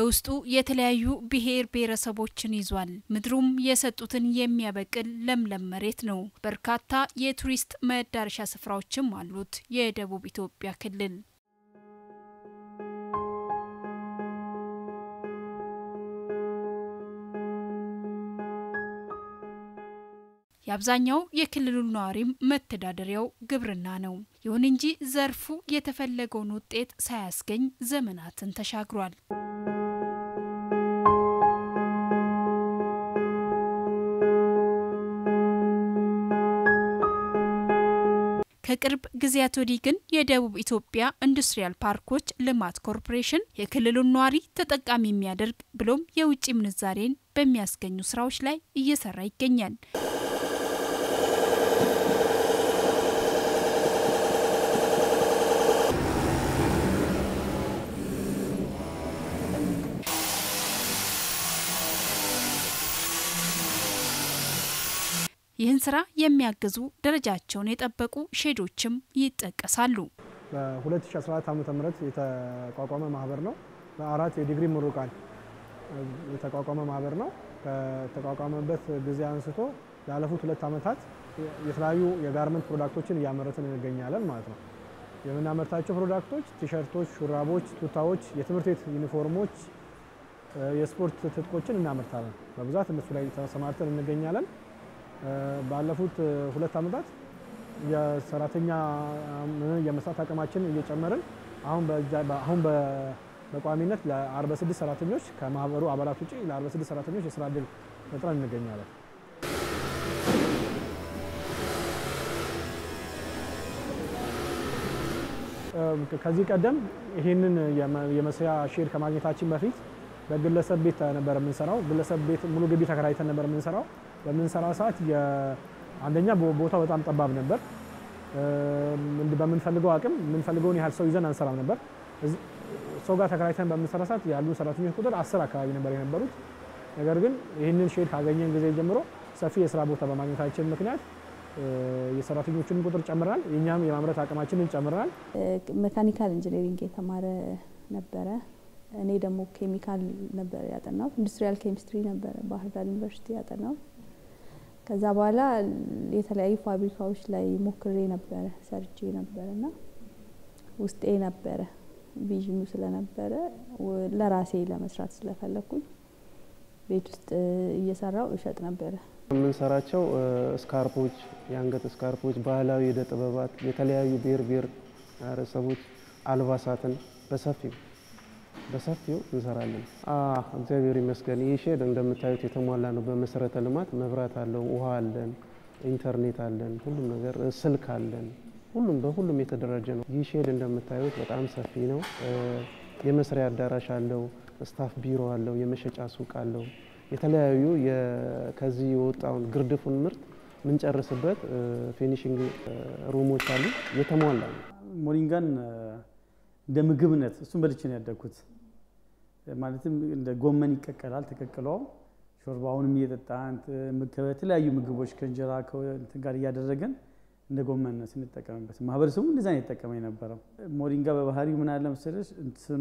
በውስጡ የተለያዩ ብሔር ብሔረሰቦችን ይዟል። ምድሩም የሰጡትን የሚያበቅል ለምለም መሬት ነው። በርካታ የቱሪስት መዳረሻ ስፍራዎችም አሉት የደቡብ ኢትዮጵያ ክልል። የአብዛኛው የክልሉ ነዋሪም መተዳደሪያው ግብርና ነው። ይሁን እንጂ ዘርፉ የተፈለገውን ውጤት ሳያስገኝ ዘመናትን ተሻግሯል። ከቅርብ ጊዜያት ወዲህ ግን የደቡብ ኢትዮጵያ ኢንዱስትሪያል ፓርኮች ልማት ኮርፖሬሽን የክልሉን ነዋሪ ተጠቃሚ የሚያደርግ ብሎም የውጭ ምንዛሬን በሚያስገኙ ስራዎች ላይ እየሰራ ይገኛል። ይህን ስራ የሚያግዙ ደረጃቸውን የጠበቁ ሼዶችም ይጠቀሳሉ። በ2014 ዓ.ም የተቋቋመ ማህበር ነው። በአራት የዲግሪ ምሩቃን የተቋቋመ ማህበር ነው። ከተቋቋመበት ጊዜ አንስቶ ያለፉት 2 ዓመታት የተለያዩ የጋርመንት ፕሮዳክቶችን እያመረትን እንገኛለን ማለት ነው። የምናመርታቸው ፕሮዳክቶች ቲሸርቶች፣ ሹራቦች፣ ቱታዎች፣ የትምህርት ቤት ዩኒፎርሞች፣ የስፖርት ትጥቆችን እናመርታለን። በብዛት እነሱ ላይ ተሰማርተን እንገኛለን። ባለፉት 2 ዓመታት የሰራተኛ የመስራት አቅማችንን እየጨመርን አሁን በቋሚነት ለ46 ሰራተኞች ከማህበሩ አባላት ውጪ ለ46 ሰራተኞች የስራ እድል ፈጥረን እንገኛለን። ከዚህ ቀደም ይሄንን የመስሪያ ሼድ ከማግኘታችን በፊት በግለሰብ ቤት ነበር የምንሰራው። ግለሰብ ቤት ሙሉ ግቢ ተከራይተን ነበር የምንሰራው። በምንሰራ ሰዓት አንደኛ ቦታው በጣም ጠባብ ነበር። በምንፈልገው አቅም የምንፈልገውን ያህል ሰው ይዘን አንሰራም ነበር። ሰው ጋር ተከራይተን በምንሰራ ሰዓት ያሉ ሰራተኞች ቁጥር 10 አካባቢ ነበር የነበሩት። ነገር ግን ይህንን ሼድ ካገኘን ጊዜ ጀምሮ ሰፊ የስራ ቦታ በማግኘታችን ምክንያት የሰራተኞችን ቁጥር ጨምረናል። የኛም የማምረት አቅማችንን ጨምረናል። ሜካኒካል ኢንጂነሪንግ የተማረ ነበረ። እኔ ደግሞ ኬሚካል ነበር ያጠናው። ኢንዱስትሪያል ኬሚስትሪ ነበር ባህር ዳር ዩኒቨርሲቲ ያጠናው። ከዛ በኋላ የተለያዩ ፋብሪካዎች ላይ ሞክሬ ነበር ሰርቼ ነበርና ውስጤ ነበረ ቪዥኑ ስለነበረ ለራሴ ለመስራት ስለፈለኩኝ ቤት ውስጥ እየሰራው እሸጥ ነበር። የምንሰራቸው ስካርፖች፣ የአንገት ስካርፖች፣ ባህላዊ የእደ ጥበባት፣ የተለያዩ ብሔር ብሔረሰቦች አልባሳትን በሰፊው እንሰራለን። እግዚአብሔር ይመስገን። ይህ ሼድ እንደምታዩት የተሟላ ነው። በመሰረተ ልማት መብራት አለው፣ ውሃ አለን፣ ኢንተርኔት አለን፣ ሁሉም ነገር ስልክ አለን። በሁሉም የተደራጀ ነው። ይህ ሼድ እንደምታዩት በጣም ሰፊ ነው። የመስሪያ አዳራሽ አለው፣ ስታፍ ቢሮ አለው፣ የመሸጫ ሱቅ አለው። የተለያዩ ከዚህ የወጣውን ግርድፉን ምርት ምንጨርስበት ፊኒሺንግ ሩሞች አሉ። የተሟላ ነው። ሞሪንጋን እንደ ምግብነት እሱን በልቼ ነው ያደግኩት። ማለትም እንደ ጎመን ይቀቀላል፣ ተቀቅሎ ሾርባውንም እየጠጣን ከተለያዩ ምግቦች ከእንጀራ ከእንትን ጋር እያደረገን እንደ ጎመን ስንጠቀምበት ማህበረሰቡ እንደዛ ነው የተጠቀመው የነበረው። ሞሪንጋ በባህሪው ምን አለ መሰለሽ እንትኑ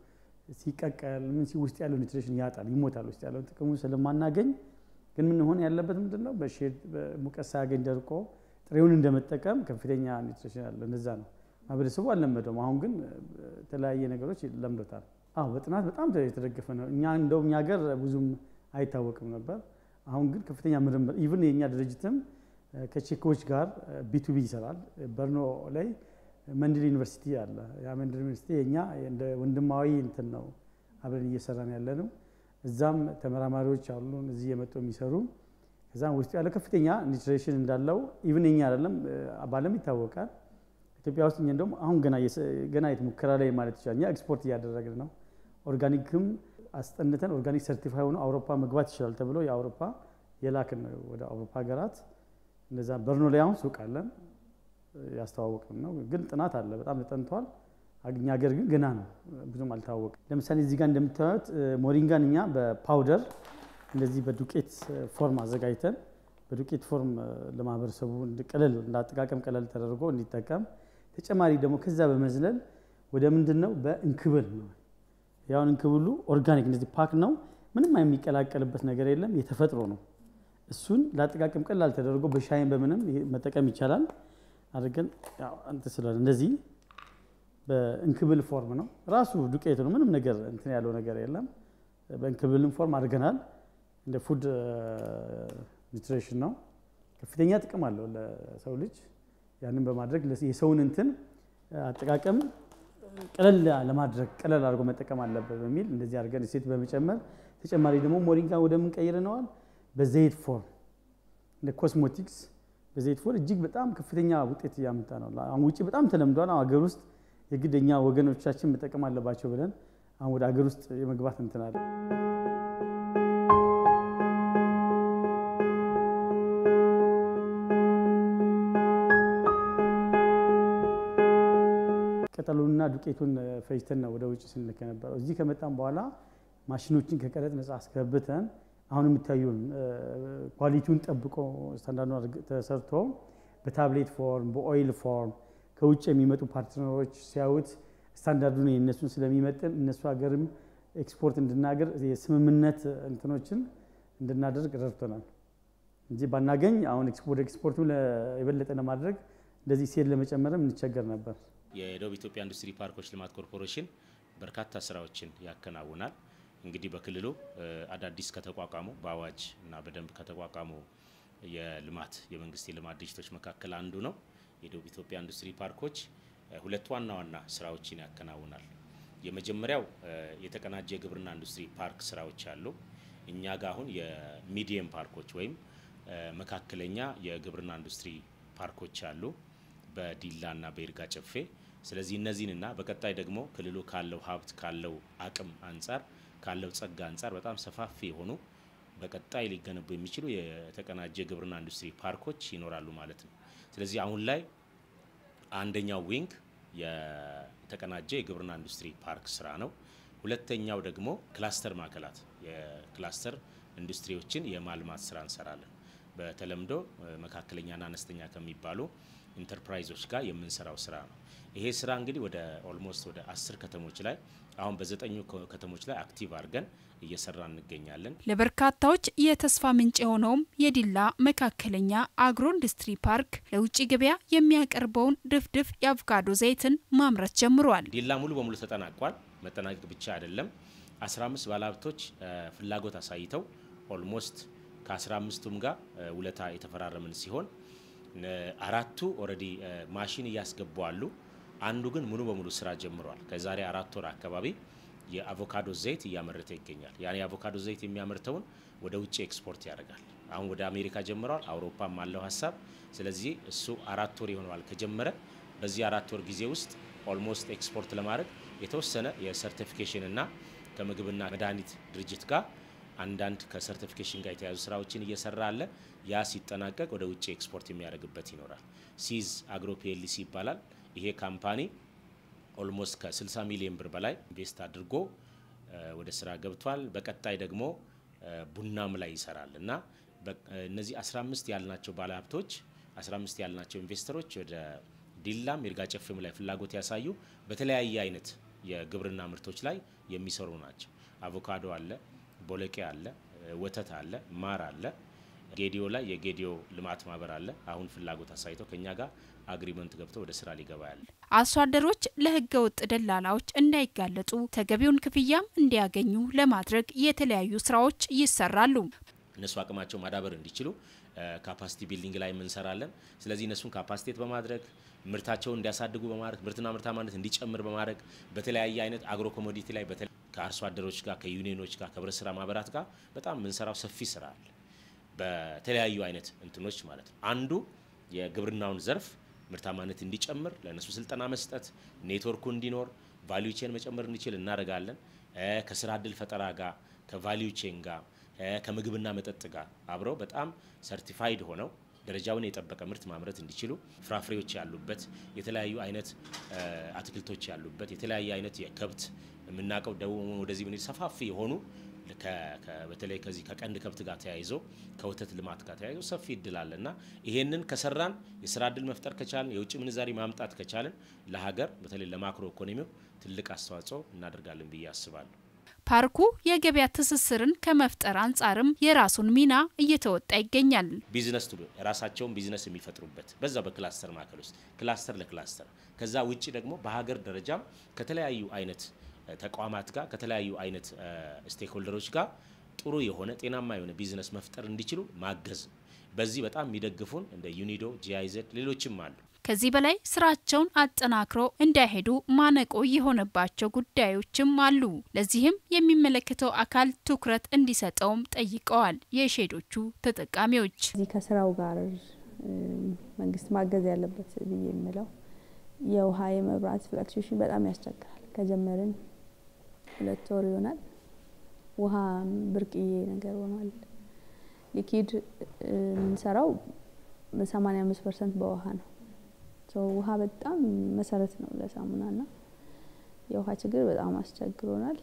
ሲቀቀል ውስጥ ያለው ኒውትሪሽን ያጣል፣ ይሞታል። ውስጥ ያለው ጥቅሙ ስለማናገኝ ግን ምን ሆነ ያለበት ምንድነው በሼድ ሙቀት ሳያገኝ ደርቆ ጥሬውን እንደመጠቀም ከፍተኛ ኒውትሪሽን አለ። እንደዛ ነው ማህበረሰቡ አልለመደውም። አሁን ግን የተለያየ ነገሮች ለምዶታል። በጥናት በጣም የተደገፈ ነው። እንደውም እኛ ሀገር ብዙም አይታወቅም ነበር። አሁን ግን ከፍተኛ ምርምር ኢቭን የኛ ድርጅትም ከቼኮች ጋር ቢቱቢ ይሰራል። በርኖ ላይ መንድል ዩኒቨርሲቲ አለ። ያ መንድል ዩኒቨርሲቲ የኛ እንደ ወንድማዊ እንትን ነው አብረን እየሰራን ያለነው። እዛም ተመራማሪዎች አሉ እዚህ የመጡ የሚሰሩ። ከዛም ውስጥ ያለ ከፍተኛ ኒውትሪሽን እንዳለው ኢቭን የኛ አይደለም ባለም ይታወቃል። ኢትዮጵያ ውስጥ እንደውም አሁን ገና የተሙከራ ላይ ማለት ይችላል። እኛ ኤክስፖርት እያደረግን ነው። ኦርጋኒክም አስጠንተን ኦርጋኒክ ሰርቲፋይ ሆኖ አውሮፓ መግባት ይችላል ተብሎ የአውሮፓ የላክን ነው ወደ አውሮፓ ሀገራት። እንደዛ በርኖ ላይ አሁን ሱቅ አለን ያስተዋወቅን ነው። ግን ጥናት አለ፣ በጣም ተጠንቷል። እኛ ሀገር ግን ገና ነው፣ ብዙም አልታወቀም። ለምሳሌ እዚህ ጋር እንደምታዩት ሞሪንጋን እኛ በፓውደር እንደዚህ በዱቄት ፎርም አዘጋጅተን በዱቄት ፎርም ለማህበረሰቡ እንዳጠቃቀም ቀለል ተደርጎ እንዲጠቀም ተጨማሪ ደግሞ ከዛ በመዝለል ወደ ምንድነው በእንክብል ነው ያውን እንክብሉ ኦርጋኒክ እንደዚህ ፓክ ነው ምንም የሚቀላቀልበት ነገር የለም የተፈጥሮ ነው እሱን ለአጠቃቀም ቀላል ተደርጎ በሻይን በምንም መጠቀም ይቻላል አድርገን ያው አንተ ስለለ እንደዚህ በእንክብል ፎርም ነው ራሱ ዱቄት ነው ምንም ነገር እንትን ያለው ነገር የለም በእንክብል ፎርም አድርገናል እንደ ፉድ ኒውትሪሽን ነው ከፍተኛ ጥቅም አለው ለሰው ልጅ ያንን በማድረግ የሰውን እንትን አጠቃቀም ቀለል ለማድረግ ቀለል አድርጎ መጠቀም አለበት በሚል እንደዚህ አድርገን እሴት በመጨመር ተጨማሪ ደግሞ ሞሪንጋ ወደ ምን ቀይረነዋል በዘይት ፎርም እንደ ኮስሞቲክስ በዘይት ፎርም እጅግ በጣም ከፍተኛ ውጤት ያመጣ ነው አሁን ውጪ በጣም ተለምዷል አገር ውስጥ የግደኛ ወገኖቻችን መጠቀም አለባቸው ብለን አሁን ወደ አገር ውስጥ የመግባት እንትን አለ ቅጠሉንና ዱቄቱን ፈጭተን ነው ወደ ውጪ ስንልክ ነበር እዚህ ከመጣን በኋላ ማሽኖችን ከቀረጥ ነፃ አስገብተን አሁን የምታዩን ኳሊቲውን ጠብቆ ስታንዳርዱን ተሰርቶ በታብሌት ፎርም በኦይል ፎርም ከውጭ የሚመጡ ፓርትነሮች ሲያዩት ስታንዳርዱን የነሱን ስለሚመጥን እነሱ ሀገርም ኤክስፖርት እንድናገር የስምምነት እንትኖችን እንድናደርግ ረድቶናል እንጂ ባናገኝ አሁን ወደ ኤክስፖርቱ የበለጠ ለማድረግ እንደዚህ ሴል ለመጨመርም እንቸገር ነበር የደቡብ ኢትዮጵያ ኢንዱስትሪ ፓርኮች ልማት ኮርፖሬሽን በርካታ ስራዎችን ያከናውናል እንግዲህ በክልሉ አዳዲስ ከተቋቋሙ በአዋጅ እና በደንብ ከተቋቋሙ የልማት የመንግስት የልማት ድርጅቶች መካከል አንዱ ነው የደቡብ ኢትዮጵያ ኢንዱስትሪ ፓርኮች ሁለት ዋና ስራዎችን ያከናውናል የመጀመሪያው የተቀናጀ የግብርና ኢንዱስትሪ ፓርክ ስራዎች አሉ እኛ ጋር አሁን የሚዲየም ፓርኮች ወይም መካከለኛ የግብርና ኢንዱስትሪ ፓርኮች አሉ በዲላና በይርጋ ጨፌ ስለዚህ እነዚህንና በቀጣይ ደግሞ ክልሉ ካለው ሀብት ካለው አቅም አንፃር ካለው ጸጋ አንፃር በጣም ሰፋፊ የሆኑ በቀጣይ ሊገነቡ የሚችሉ የተቀናጀ ግብርና ኢንዱስትሪ ፓርኮች ይኖራሉ ማለት ነው ስለዚህ አሁን ላይ አንደኛው ዊንግ የተቀናጀ የግብርና ኢንዱስትሪ ፓርክ ስራ ነው ሁለተኛው ደግሞ ክላስተር ማዕከላት የክላስተር ኢንዱስትሪዎችን የማልማት ስራ እንሰራለን በተለምዶ መካከለኛና አነስተኛ ከሚባሉ ኢንተርፕራይዞች ጋር የምንሰራው ስራ ነው ይሄ ስራ እንግዲህ ወደ ኦልሞስት ወደ 10 ከተሞች ላይ አሁን በ9 ከተሞች ላይ አክቲቭ አድርገን እየሰራን እንገኛለን ለበርካታዎች የተስፋ ምንጭ የሆነውም የዲላ መካከለኛ አግሮ ኢንዱስትሪ ፓርክ ለውጭ ገበያ የሚያቀርበውን ድፍድፍ የአቮካዶ ዘይትን ማምረት ጀምሯል ዲላ ሙሉ በሙሉ ተጠናቋል መጠናቀቅ ብቻ አይደለም 15 ባለሀብቶች ፍላጎት አሳይተው ኦልሞስት ከ15ቱም ጋር ውለታ የተፈራረምን ሲሆን አራቱ ኦሬዲ ማሽን ያስገቡ አሉ አንዱ ግን ሙሉ በሙሉ ስራ ጀምሯል ከዛሬ 4 ወር አካባቢ የአቮካዶ ዘይት ያመረተ ይገኛል ያኔ የአቮካዶ ዘይት የሚያመርተውን ወደ ውጭ ኤክስፖርት ያደርጋል አሁን ወደ አሜሪካ ጀምሯል አውሮፓም አለው ሐሳብ ስለዚህ እሱ 4 ወር ይሆናል ከጀመረ በዚህ 4 ወር ጊዜ ውስጥ ኦልሞስት ኤክስፖርት ለማድረግ የተወሰነ የሰርቲፊኬሽን እና ከምግብና መድኃኒት ድርጅት ጋር አንዳንድ ከሰርቲፊኬሽን ጋር የተያዙ ስራዎችን እየሰራ አለ ያ ሲጠናቀቅ ወደ ውጭ ኤክስፖርት የሚያደርግበት ይኖራል ሲዝ አግሮ ፒኤልሲ ይባላል ይሄ ካምፓኒ ኦልሞስት ከ60 ሚሊዮን ብር በላይ ኢንቨስት አድርጎ ወደ ስራ ገብቷል በቀጣይ ደግሞ ቡናም ላይ ይሰራል እና እነዚህ 15 ያልናቸው ባለሀብቶች 15 ያልናቸው ኢንቨስተሮች ወደ ዲላም ይርጋ ጨፌም ላይ ፍላጎት ያሳዩ በተለያየ አይነት የግብርና ምርቶች ላይ የሚሰሩ ናቸው አቮካዶ አለ ቦለቄ አለ ወተት አለ ማር አለ ጌዲዮ ላይ የጌዲዮ ልማት ማህበር አለ አሁን ፍላጎት አሳይተው ከኛ ጋር አግሪመንት ገብተው ወደ ስራ ሊገባ ያለ አርሶ አደሮች ለህገ ወጥ ደላላዎች እንዳይጋለጡ ተገቢውን ክፍያም እንዲያገኙ ለማድረግ የተለያዩ ስራዎች ይሰራሉ እነሱ አቅማቸው ማዳበር እንዲችሉ ካፓሲቲ ቢልዲንግ ላይ እንሰራለን ስለዚህ እነሱን ካፓሲቴት በማድረግ ምርታቸውን እንዲያሳድጉ በማድረግ ምርትና ምርታማነት እንዲጨምር በማድረግ በተለያየ አይነት አግሮ ኮሞዲቲ ላይ ከአርሶ አደሮች ጋር ከዩኒየኖች ጋር ከብረት ስራ ማህበራት ጋር በጣም ምንሰራው ሰፊ ስራ አለ በተለያዩ አይነት እንትኖች ማለት ነው አንዱ የግብርናውን ዘርፍ ምርታማነት እንዲጨምር ለነሱ ስልጠና መስጠት ኔትወርኩ እንዲኖር ቫልዩ ቼን መጨመር እንዲችል እናደርጋለን ከስራ እድል ፈጠራ ጋር ከቫልዩ ቼን ጋር ከምግብና መጠጥ ጋር አብረው በጣም ሰርቲፋይድ ሆነው ደረጃውን የጠበቀ ምርት ማምረት እንዲችሉ ፍራፍሬዎች ያሉበት የተለያዩ አይነት አትክልቶች ያሉበት የተለያየ አይነት የከብት የምናቀው ደቡብ ወደዚህ ምን ሰፋፊ የሆኑ በተለይ ከዚህ ከቀንድ ከብት ጋር ተያይዞ ከወተት ልማት ጋር ተያይዞ ሰፊ እድል አለና ይሄንን ከሰራን የስራ እድል መፍጠር ከቻልን የውጭ ምንዛሪ ማምጣት ከቻልን ለሀገር በተለይ ለማክሮ ኢኮኖሚው ትልቅ አስተዋጽኦ እናደርጋለን ብዬ አስባለሁ። ፓርኩ የገበያ ትስስርን ከመፍጠር አንጻርም የራሱን ሚና እየተወጣ ይገኛል። ቢዝነስ ቱሎ ራሳቸውን ቢዝነስ የሚፈጥሩበት በዛ በክላስተር ማዕከል ውስጥ ክላስተር ለክላስተር ከዛ ውጪ ደግሞ በሀገር ደረጃም ከተለያዩ አይነት ተቋማት ጋር ከተለያዩ አይነት ስቴክሆልደሮች ጋር ጥሩ የሆነ ጤናማ የሆነ ቢዝነስ መፍጠር እንዲችሉ ማገዝ በዚህ በጣም የሚደግፉን እንደ ዩኒዶ ጂአይዜድ ሌሎችም አሉ። ከዚህ በላይ ስራቸውን አጠናክረው እንዳይሄዱ ማነቆ የሆነባቸው ጉዳዮችም አሉ። ለዚህም የሚመለከተው አካል ትኩረት እንዲሰጠውም ጠይቀዋል። የሼዶቹ ተጠቃሚዎች እዚህ ከስራው ጋር መንግስት ማገዝ ያለበት ብዬ የምለው የውሃ የመብራት ፍላክቹዌሽን በጣም ያስቸግራል። ከጀመርን 2 ወር ይሆናል። ውሃ ብርቅዬ ነገር ሆኗል። ሊኪድ እንሰራው 85% በውሃ ነው። ውሃ በጣም መሰረት ነው ለሳሙናና የውሃ ችግር በጣም አስቸግሮናል።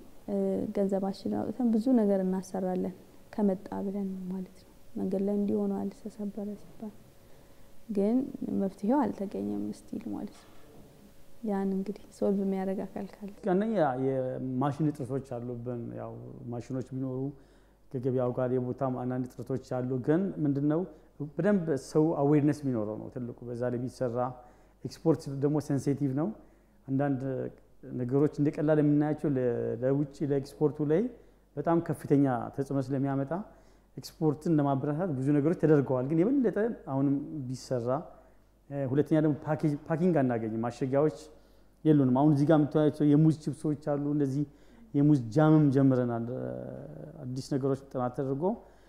ገንዘባችን አውጥተን ብዙ ነገር እናሰራለን ከመጣ ብለን ማለት ነው። መንገድ ላይ እንዲሆኑ አልተሰበረ ሲባል ግን መፍትሄው አልተገኘም ስቲል ማለት ነው። ያን እንግዲህ ሶልቭ የሚያደርግ አካል ካለ አንደኛ የማሽን እጥረቶች አሉብን። ያው ማሽኖች ቢኖሩ ከገበያው ጋር የቦታም አንዳንድ እጥረቶች አሉ። ግን ምንድነው በደንብ ሰው አዌርነስ ቢኖረው ነው ትልቁ። በዛ ላይ ቢሰራ ኤክስፖርት ደግሞ ሴንሲቲቭ ነው። አንዳንድ ነገሮች እንደቀላል የምናያቸው ለውጪ ለኤክስፖርቱ ላይ በጣም ከፍተኛ ተጽዕኖ ስለሚያመጣ ኤክስፖርትን ለማበረታታት ብዙ ነገሮች ተደርገዋል። ግን የበለጠ አሁንም ቢሰራ ሁለተኛ ደግሞ ፓኪንግ አናገኝ ማሸጊያዎች የሉንም። አሁን እዚህ ጋር የምታዩቸው የሙዝ ቺፕሶች አሉ። እንደዚህ የሙዝ ጃምም ጀምረናል። አዲስ ነገሮች ጥናት ተደርጎ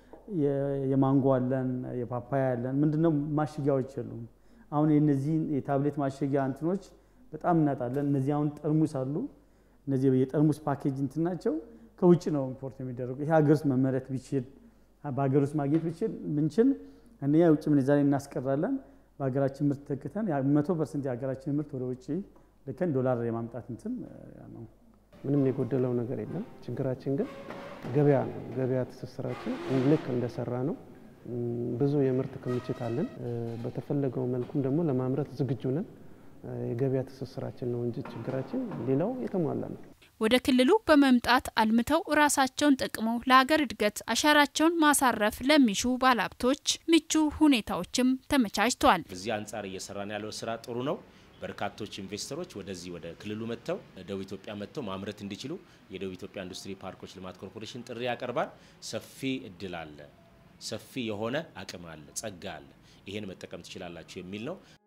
የማንጎ አለን የፓፓያ አለን። ምንድነው ማሸጊያዎች የሉም። አሁን የነዚህ የታብሌት ማሸጊያ እንትኖች በጣም እናጣለን። እነዚህ አሁን ጠርሙስ አሉ። እነዚህ የጠርሙስ ፓኬጅ እንትናቸው ከውጭ ነው ኢምፖርት የሚደረጉ። ይሄ ሀገር ውስጥ መመረት ቢችል በሀገር ውስጥ ማግኘት ብንችል አንደኛ የውጭ ምንዛሬ እናስቀራለን። በሀገራችን ምርት ተክተን 100% የሀገራችን ምርት ወደ ውጭ ልከን ዶላር የማምጣት እንትን ነው። ምንም የጎደለው ነገር የለም። ችግራችን ግን ገበያ ነው። ገበያ ትስስራችን ልክ እንደሰራ ነው። ብዙ የምርት ክምችት አለን። በተፈለገው መልኩም ደግሞ ለማምረት ዝግጁ ነን። የገበያ ትስስራችን ነው እንጂ ችግራችን ሌላው የተሟላ ነው። ወደ ክልሉ በመምጣት አልምተው ራሳቸውን ጠቅመው ለሀገር እድገት አሻራቸውን ማሳረፍ ለሚሹ ባለሀብቶች ምቹ ሁኔታዎችም ተመቻችተዋል። በዚህ አንጻር እየሰራን ያለው ስራ ጥሩ ነው። በርካቶች ኢንቨስተሮች ወደዚህ ወደ ክልሉ መጥተው ደቡብ ኢትዮጵያ መጥተው ማምረት እንዲችሉ የደቡብ ኢትዮጵያ ኢንዱስትሪ ፓርኮች ልማት ኮርፖሬሽን ጥሪ ያቀርባል። ሰፊ እድል አለ፣ ሰፊ የሆነ አቅም አለ፣ ጸጋ አለ። ይሄን መጠቀም ትችላላችሁ የሚል ነው።